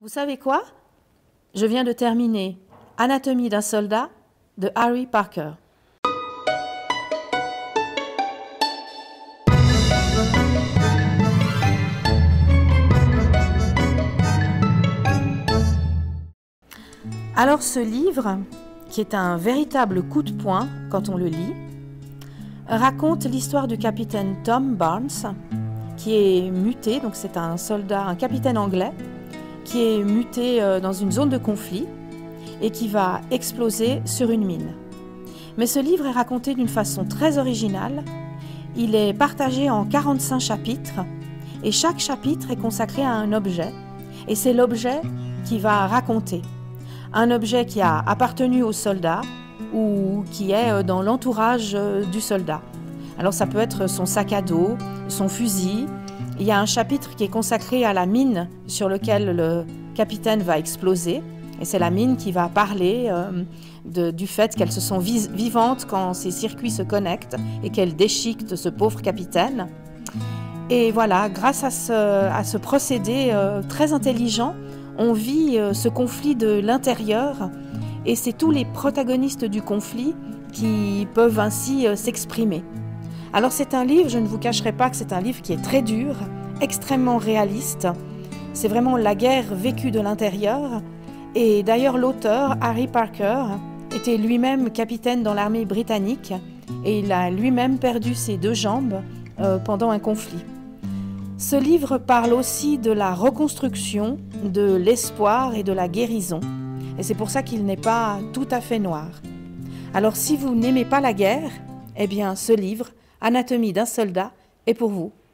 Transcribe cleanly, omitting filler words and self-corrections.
Vous savez quoi? Je viens de terminer Anatomie d'un soldat de Harry Parker. Alors ce livre, qui est un véritable coup de poing quand on le lit, raconte l'histoire du capitaine Tom Barnes, qui est muté, donc c'est un soldat, un capitaine anglais, qui est muté dans une zone de conflit et qui va exploser sur une mine. Mais ce livre est raconté d'une façon très originale. Il est partagé en 45 chapitres et chaque chapitre est consacré à un objet. Et c'est l'objet qui va raconter. Un objet qui a appartenu au soldat ou qui est dans l'entourage du soldat. Alors ça peut être son sac à dos, son fusil. Il y a un chapitre qui est consacré à la mine sur laquelle le capitaine va exploser. Et c'est la mine qui va parler du fait qu'elle se sent vivante quand ces circuits se connectent et qu'elle déchiquette ce pauvre capitaine. Et voilà, grâce à ce procédé très intelligent, on vit ce conflit de l'intérieur et c'est tous les protagonistes du conflit qui peuvent ainsi s'exprimer. Alors c'est un livre, je ne vous cacherai pas que c'est un livre qui est très dur, extrêmement réaliste. C'est vraiment la guerre vécue de l'intérieur. Et d'ailleurs l'auteur, Harry Parker, était lui-même capitaine dans l'armée britannique et il a lui-même perdu ses 2 jambes pendant un conflit. Ce livre parle aussi de la reconstruction, de l'espoir et de la guérison. Et c'est pour ça qu'il n'est pas tout à fait noir. Alors si vous n'aimez pas la guerre, eh bien ce livre, Anatomie d'un soldat, est pour vous.